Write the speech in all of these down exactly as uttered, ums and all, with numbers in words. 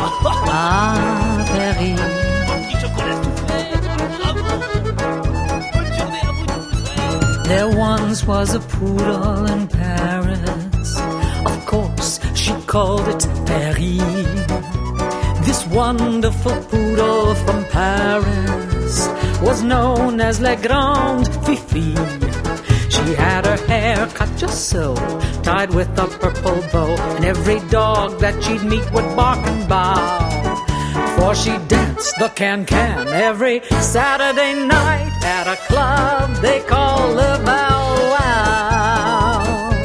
à Paris. There once was a poodle in Paris. Of course, she called it Paris. This wonderful poodle from Paris was known as La Grande Fifi. She had her hair cut just so, tied with a purple bow, and every dog that she'd meet would bark and bow. For she danced the can-can every Saturday night at a club they call the Bow Wow.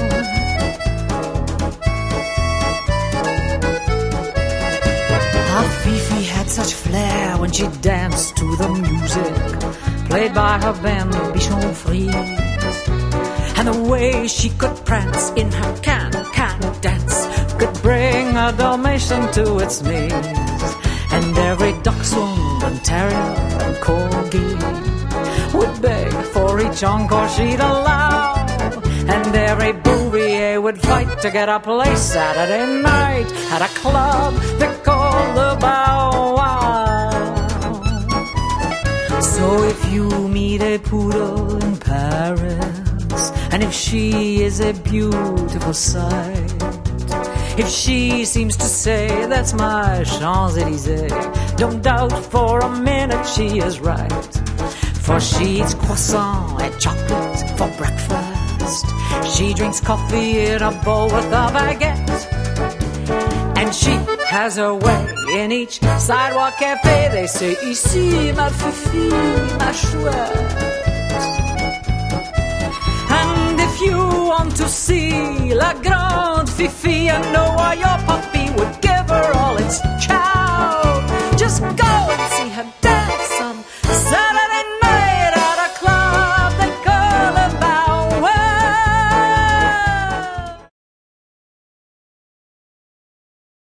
Ah, Fifi had such flair when she danced to the music played by her band Bichon Frise. And the way she could prance in her can-can dance could bring a Dalmatian to its knees. And every dachshund and terrier and corgi would beg for each encore she'd allow. And every bouvier would fight to get a place Saturday night at a club they call the Bow Wow. So if you meet a poodle in Paris, and if she is a beautiful sight, if she seems to say, that's my Champs-Élysées, don't doubt for a minute she is right. For she eats croissant and chocolate for breakfast. She drinks coffee in a bowl with a baguette. And she has her way in each sidewalk cafe. They say, ici ma fifi, ma chouette. And if you want to see La Grande Fifi and know why your puppy would give her all its chow, just go and see her